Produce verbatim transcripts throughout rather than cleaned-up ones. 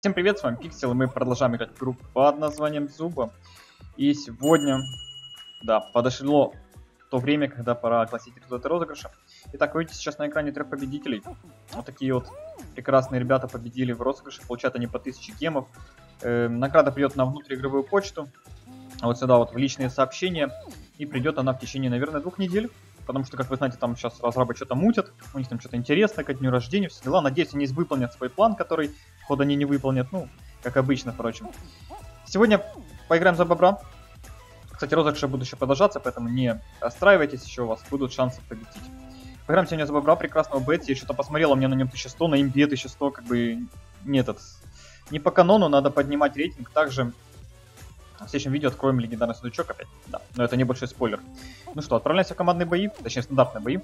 Всем привет, с вами Пиксел, и мы продолжаем играть в игру под названием Зуба. И сегодня, да, подошло то время, когда пора огласить результаты розыгрыша. Итак, вы видите сейчас на экране трех победителей. Вот такие вот прекрасные ребята победили в розыгрыше, получают они по тысяче гемов. Э, награда придет на внутриигровую почту, а вот сюда вот в личные сообщения, и придет она в течение, наверное, двух недель. Потому что, как вы знаете, там сейчас разрабы что-то мутят, у них там что-то интересное, как дню рождения, все дела. Надеюсь, они выполнят свой план, который, ход они не выполнят, ну, как обычно, впрочем. Сегодня поиграем за бобра. Кстати, розыгрыши будут еще продолжаться, поэтому не расстраивайтесь, еще у вас будут шансы победить. Поиграем сегодня за бобра, прекрасного Бетти. Я что-то посмотрел, у меня на нем тысяча сто, на имбе тысяча сто, как бы, не этот, не по канону, надо поднимать рейтинг. Также в следующем видео откроем легендарный сундучок опять, да, но это небольшой спойлер. Ну что, отправляемся в командные бои, точнее стандартные бои.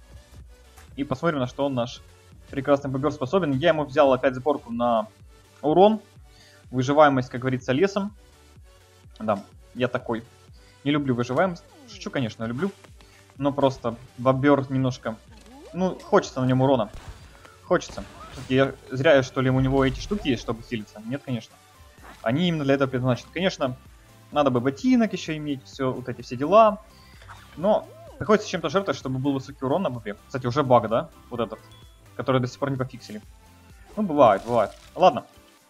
И посмотрим, на что наш прекрасный бобер способен. Я ему взял опять сборку на урон. Выживаемость, как говорится, лесом. Да, я такой. Не люблю выживаемость. Шучу, конечно, люблю. Но просто бобер немножко... Ну, хочется на нем урона. Хочется. Я... Зря, что ли, у него эти штуки есть, чтобы хилиться. Нет, конечно. Они именно для этого предназначены. Конечно, надо бы ботинок еще иметь, все, вот эти все дела. Но приходится чем-то жертвовать, чтобы был высокий урон на бобре. Кстати, уже баг, да? Вот этот, который до сих пор не пофиксили. Ну, бывает, бывает. Ладно.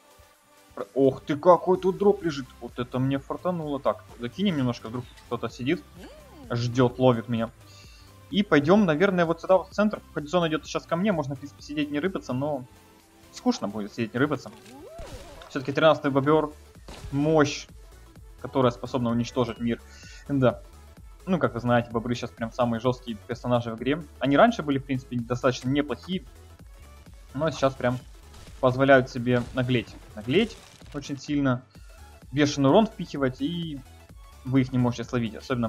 Ох ты, какой тут дроп лежит. Вот это мне фартануло. Так, закинем немножко, вдруг кто-то сидит, ждет, ловит меня. И пойдем, наверное, вот сюда, вот в центр. Хоть зона идет сейчас ко мне, можно, в принципе, сидеть не рыпаться, но скучно будет сидеть не рыпаться. Все-таки тринадцатый бобер, мощь, которая способна уничтожить мир. Да. Ну, как вы знаете, бобры сейчас прям самые жесткие персонажи в игре. Они раньше были, в принципе, достаточно неплохие, но сейчас прям позволяют себе наглеть. Наглеть очень сильно, бешеный урон впихивать, и вы их не можете словить. Особенно...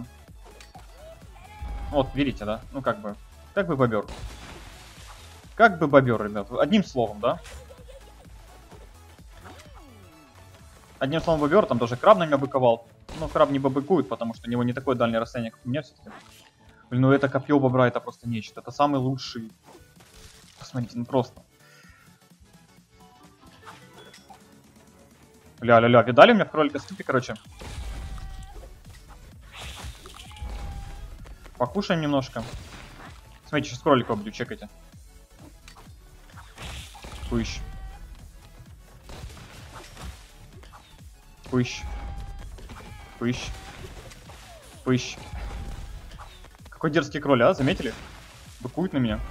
Вот, видите, да? Ну, как бы, как бы бобер. Как бы бобер, ребят. Одним словом, да? Одним словом бобер, там даже краб на меня быковал. Но краб не бабыкует, потому что у него не такое дальнее расстояние, как у меня все-таки. Блин, ну это копье бобра, это просто нечто. Это самый лучший. Посмотрите, ну просто. Ля-ля-ля, видали у меня в кролика ступе, короче? Покушаем немножко. Смотрите, сейчас кролика убью, чекайте. Пыщ. Пыщ. Пыщ. Пыщ. Какой дерзкий кроль, а? Заметили? Быкует на меня.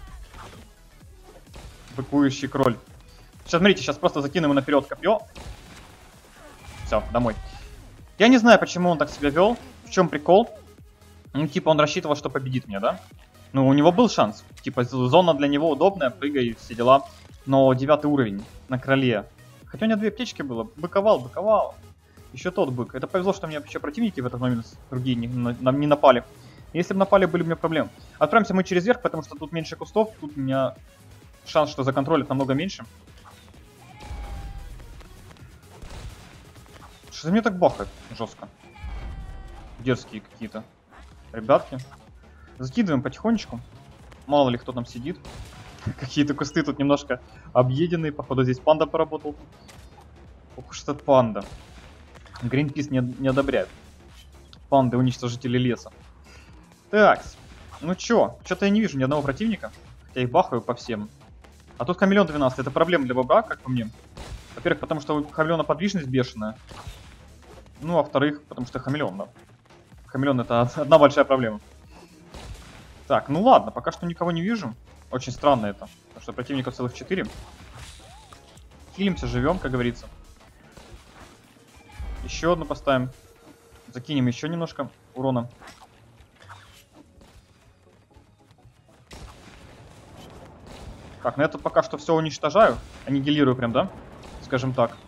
Быкующий кроль. Сейчас, смотрите, сейчас просто закину ему наперед копье. Все, домой. Я не знаю, почему он так себя вел. В чем прикол? Ну, типа, он рассчитывал, что победит меня, да? Ну, у него был шанс. Типа, зона для него удобная, прыгай, все дела. Но девятый уровень на кроле. Хотя у меня две аптечки было. Быковал, быковал. Еще тот бык. Это повезло, что мне еще противники в этот момент другие не, на, не напали. Если бы напали, были бы у меня проблемы. Отправимся мы через верх, потому что тут меньше кустов. Тут у меня шанс, что законтролят, намного меньше. Что за меня так бахает жестко? Дерзкие какие-то ребятки. Закидываем потихонечку. Мало ли кто там сидит. Какие-то кусты тут немножко объеденные. Походу здесь панда поработал. Ох уж этот панда. Гринпис не, не одобряет. Панды уничтожители леса. Так, ну чё? Что-то я не вижу ни одного противника. Хотя их бахаю по всем. А тут хамелеон двенадцать. Это проблема для бобра, как по мне. Во-первых, потому что у хамелеона подвижность бешеная. Ну, а во-вторых, потому что хамелеон, да. Хамелеон — это одна большая проблема. Так, ну ладно, пока что никого не вижу. Очень странно это, потому что противников целых четыре. Хилимся, живем, как говорится. Еще одну поставим. Закинем еще немножко урона. Так, на это пока что все уничтожаю. Аннигилирую прям, да? Скажем так.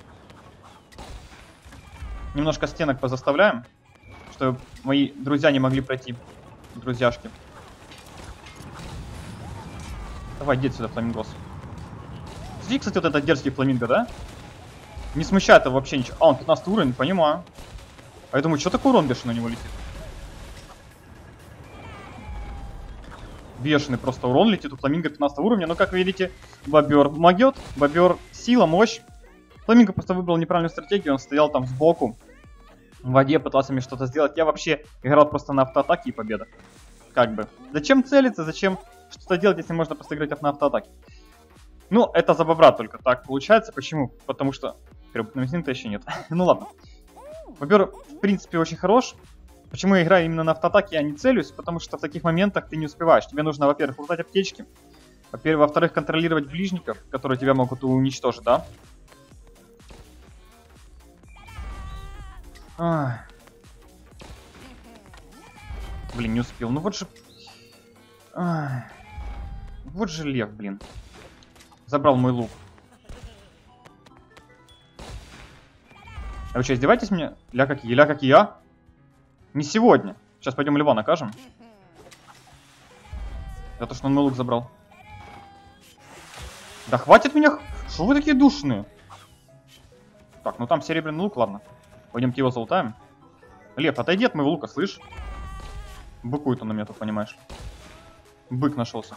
Немножко стенок позаставляем, чтобы мои друзья не могли пройти. Друзьяшки. Давай, иди сюда, фламингос. Смотри, кстати, вот этот дерзкий фламинго, да? Не смущает его вообще ничего. А, он пятнадцатый уровень, понимаю. А я думаю, что такой урон бешеный у него летит? Бешеный просто урон летит у фламинго пятнадцатого уровня. Но, как видите, бобер могет. Бобер сила, мощь. Фламинго просто выбрал неправильную стратегию, он стоял там сбоку, в воде, пытался мне что-то сделать. Я вообще играл просто на автоатаке и победа. Как бы. Зачем целиться, зачем что-то делать, если можно просто играть на автоатаке? Ну, это за бобра только так получается. Почему? Потому что первобытного инстинкта еще нет. Ну ладно. Бобер, в принципе, очень хорош. Почему я играю именно на автоатаке, а не целюсь? Потому что в таких моментах ты не успеваешь. Тебе нужно, во-первых, лутать аптечки. Во-вторых, контролировать ближников, которые тебя могут уничтожить, да? Ах. Блин, не успел. Ну вот же... Ах. Вот же лев, блин. Забрал мой лук. А вы что, издеваетесь мне? Ля какие, ля какие, а? Не сегодня. Сейчас пойдем льва накажем. За то, что он мой лук забрал. Да хватит меня... Что вы такие душные? Так, ну там серебряный лук, ладно. Пойдемте его залутаем. Лев, отойди от моего лука, слышь? Быкует он на меня тут, понимаешь? Бык нашелся.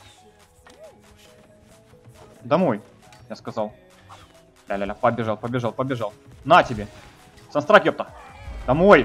Домой, я сказал. Ля-ля-ля, побежал, побежал, побежал. На тебе. Санстрак, ёпта. Домой.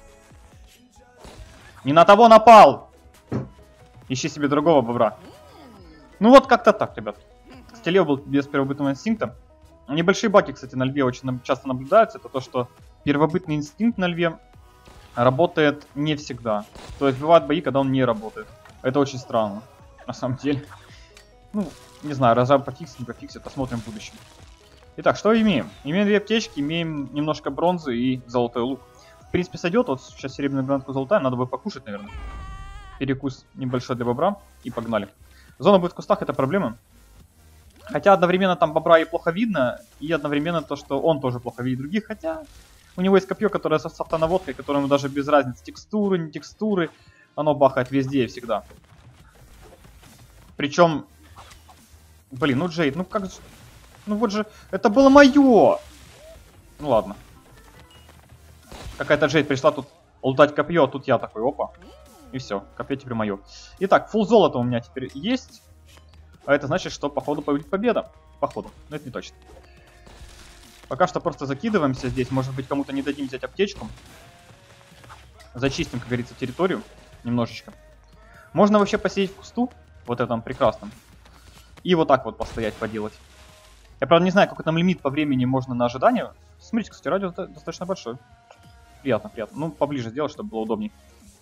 Не на того напал. Ищи себе другого бобра. Ну вот как-то так, ребят. Кстати, лев был без первобытного инстинкта. Небольшие баги, кстати, на льве очень часто наблюдаются. Это то, что первобытный инстинкт на льве работает не всегда. То есть бывают бои, когда он не работает. Это очень странно, на самом деле. Ну, не знаю, разраб пофиксит, не пофиксит, посмотрим в будущем. Итак, что имеем? Имеем две аптечки, имеем немножко бронзы и золотой лук. В принципе, сойдет. Вот сейчас серебряную гранатку золотая, надо бы покушать, наверное. Перекус небольшой для бобра. И погнали. Зона будет в кустах, это проблема. Хотя одновременно там бобра и плохо видно, и одновременно то, что он тоже плохо видит других. Хотя у него есть копье, которое с автонаводкой, которому даже без разницы текстуры, не текстуры. Оно бахает везде и всегда. Причем... Блин, ну Джейд, ну как же... Ну вот же... Это было мое! Ну ладно. Какая-то Джейд пришла тут лутать копье, а тут я такой, опа. И все, копье теперь мое. Итак, фулл золота у меня теперь есть. А это значит, что походу будет победа. Походу, но это не точно. Пока что просто закидываемся здесь. Может быть, кому-то не дадим взять аптечку. Зачистим, как говорится, территорию немножечко. Можно вообще посидеть в кусту, вот этом прекрасном. И вот так вот постоять, поделать. Я, правда, не знаю, какой там лимит по времени можно на ожидание. Смотрите, кстати, радиус достаточно большой. Приятно, приятно. Ну, поближе сделать, чтобы было удобней.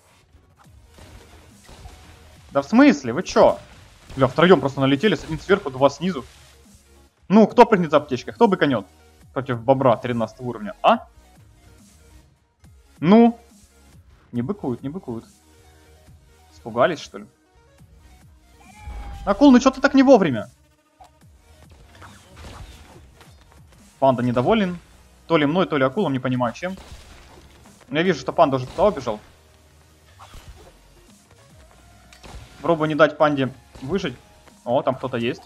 Да в смысле? Вы чё? Бля, втроем просто налетели, один сверху, два снизу. Ну, кто прыгнет за аптечкой? Кто быканет против бобра тринадцатого уровня, а? Ну? Не быкуют, не быкуют. Испугались, что ли? Акул, ну чё ты так не вовремя? Панда недоволен. То ли мной, то ли акулом, не понимаю чем. Я вижу, что панда уже туда убежал. Пробую не дать панде выжить. О, там кто-то есть.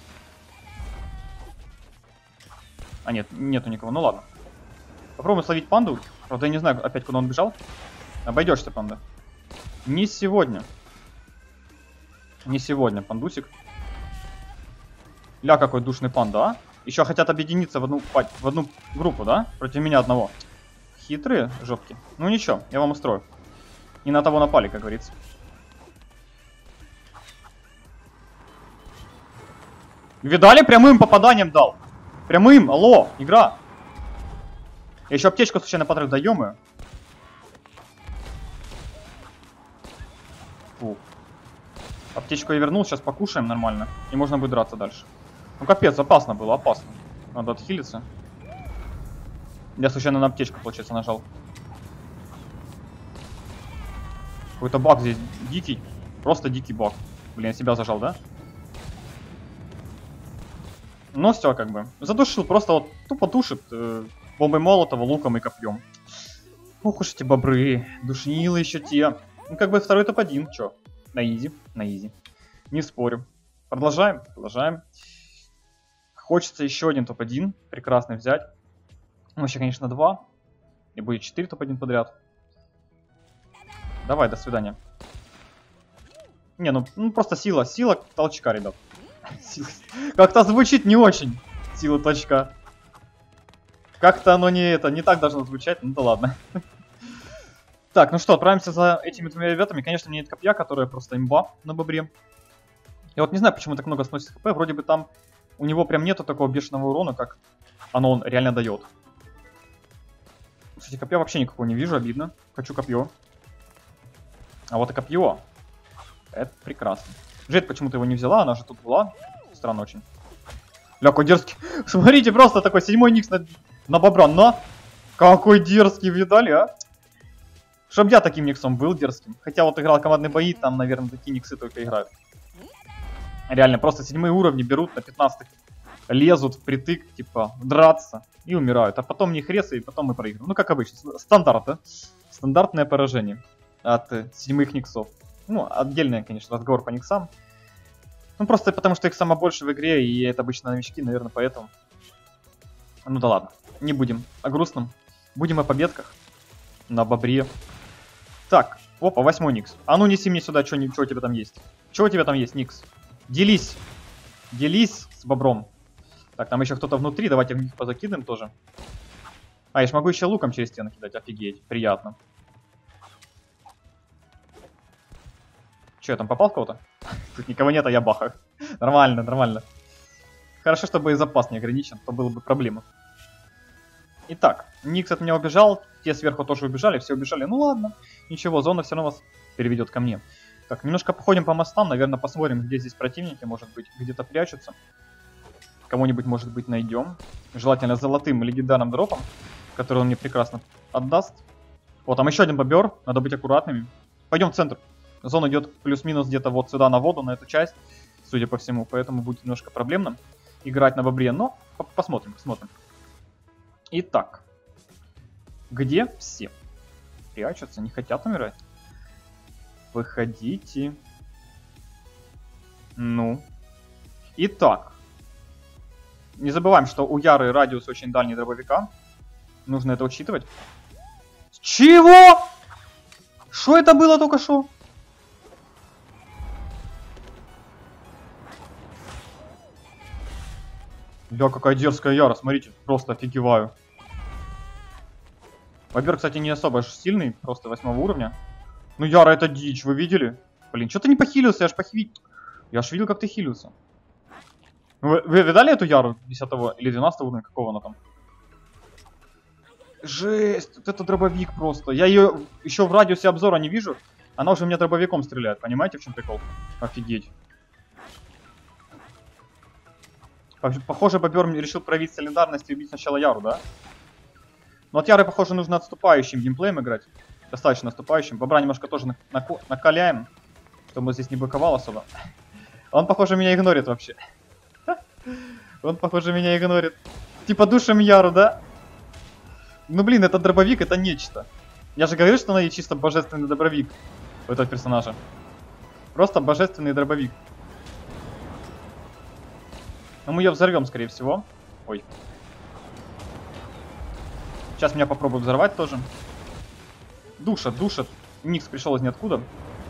А нет, нету никого. Ну ладно. Попробуем словить панду. Правда, я не знаю опять, куда он бежал. Обойдешься, панда. Не сегодня. Не сегодня, пандусик. Ля, какой душный панда, а? Еще хотят объединиться в одну, в одну группу, да? Против меня одного. Хитрые жопки. Ну ничего, я вам устрою. Не на того напали, как говорится. Видали? Прямым попаданием дал. Прямым, алло, игра. Я еще аптечку случайно потратил, да ё-моё. Фу. Аптечку я вернул, сейчас покушаем нормально. И можно будет драться дальше. Ну капец, опасно было, опасно. Надо отхилиться. Я случайно на аптечку, получается, нажал. Какой-то баг здесь дикий. Просто дикий баг. Блин, я себя зажал, да? Ну все, как бы. Задушил, просто вот тупо душит э, бомбой молотова, луком и копьем. Ох уж эти бобры. Душнилы еще те. Ну как бы второй топ один, чё? На изи, на изи. Не спорю. Продолжаем, продолжаем. Хочется еще один топ один. Прекрасный взять. Ну, вообще, конечно, два. И будет четыре топ один подряд. Давай, до свидания. Не, ну, ну просто сила, сила толчка, ребят. Как-то звучит не очень. Сила толчка. Как-то оно не это, не так должно звучать, ну да ладно. Так, ну что, отправимся за этими двумя ребятами. Конечно, мне нет копья, которая просто имба на бобре. Я вот не знаю, почему так много сносит хп. Вроде бы там у него прям нету такого бешеного урона, как оно он реально дает. Кстати, копья вообще никакого не вижу, обидно. Хочу копье. А вот и копье. Это прекрасно. Джейд почему-то его не взяла, она же тут была. Странно очень. Ля, какой дерзкий. Смотрите, просто такой седьмой никс на, на бобра. На! Какой дерзкий, видали, а? Чтоб я таким никсом был дерзким. Хотя вот играл командные бои, там, наверное, такие никсы только играют. Реально, просто седьмые уровни берут на пятнадцатых. Лезут впритык, типа, драться и умирают. А потом не хресы, и потом мы проигрываем. Ну, как обычно. Стандарт, да? Стандартное поражение от э, седьмых никсов. Ну, отдельный, конечно, разговор по никсам. Ну, просто потому, что их само больше в игре, и это обычно новички, наверное, поэтому. Ну да ладно, не будем о грустном. Будем о победках на бобре. Так, опа, восьмой никс. А ну неси мне сюда, что у тебя там есть. Что у тебя там есть, никс? Делись. Делись с бобром. Так, там еще кто-то внутри, давайте в них позакидываем тоже. А, я ж могу еще луком через стену кидать, офигеть, приятно. Че, я там попал в кого-то? Тут никого нет, а я бахаю. Нормально, нормально. Хорошо, что боезапас не ограничен, то было бы проблема. Итак, Никс от меня убежал, те сверху тоже убежали, все убежали. Ну ладно, ничего, зона все равно вас переведет ко мне. Так, немножко походим по мостам, наверное, посмотрим, где здесь противники, может быть, где-то прячутся. Кого-нибудь, может быть, найдем. Желательно золотым легендарным дропом, который он мне прекрасно отдаст. Вот, там еще один бобер, надо быть аккуратными. Пойдем в центр. Зона идет плюс-минус где-то вот сюда на воду, на эту часть, судя по всему, поэтому будет немножко проблемно играть на бобре, но посмотрим, посмотрим. Итак, где все? Прячутся, не хотят умирать? Выходите. Ну. Итак. Не забываем, что у Яры радиус очень дальний дробовика. Нужно это учитывать. Чего? Что это было только что? Бля, какая дерзкая Яра, смотрите, просто офигеваю. Бобер, кстати, не особо сильный, просто восьмого уровня. Ну, Яра, это дичь, вы видели? Блин, что ты не похилился, я ж похилил. Я ж видел, как ты хилился. Вы, вы видали эту Яру десятого или двенадцатого уровня, какого она там? Жесть, вот это дробовик просто. Я ее еще в радиусе обзора не вижу. Она уже у меня дробовиком стреляет, понимаете, в чем прикол? Офигеть. Похоже, бобер решил проявить солидарность и убить сначала Яру, да? Но от Яры, похоже, нужно отступающим геймплеем играть. Достаточно отступающим. Бобра немножко тоже накаляем, чтобы он здесь не блоковал особо. Он, похоже, меня игнорит вообще. Он, похоже, меня игнорит. Типа душим Яру, да? Ну, блин, этот дробовик, это нечто. Я же говорил, что она чисто божественный дробовик у этого персонажа. Просто божественный дробовик. Но мы ее взорвем, скорее всего. Ой. Сейчас меня попробую взорвать тоже. Душат, душат. Никс пришел из ниоткуда.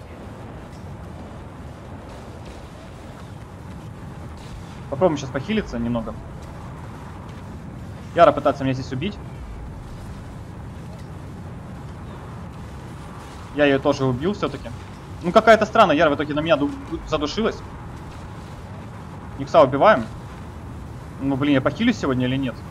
Попробуем сейчас похилиться немного. Яра пытается меня здесь убить. Я ее тоже убил все-таки. Ну какая-то странная, Яра в итоге на меня задушилась. Никса убиваем. Ну блин, я похилюсь сегодня или нет?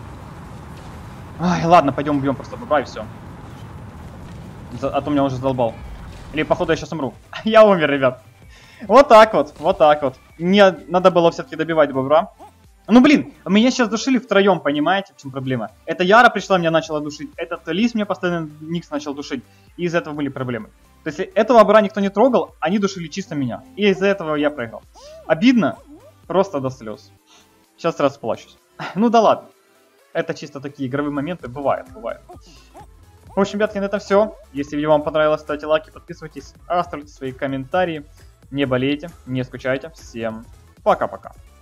Ай, ладно, пойдем убьем просто бобра и все. А то меня уже задолбал. Или походу я сейчас умру. Я умер, ребят. Вот так вот, вот так вот. Мне надо было все-таки добивать бобра. Ну блин, меня сейчас душили втроем, понимаете, в чем проблема? Это Яра пришла, меня начала душить. Этот Лис меня постоянно Никс начал душить. И из-за этого были проблемы. То есть этого бобра никто не трогал, они душили чисто меня. И из-за этого я проиграл. Обидно, просто до слез. Сейчас расплачусь. Ну да ладно. Это чисто такие игровые моменты. Бывает, бывает. В общем, ребятки, на этом все. Если видео вам понравилось, ставьте лайки, подписывайтесь, оставляйте свои комментарии. Не болейте, не скучайте. Всем пока-пока.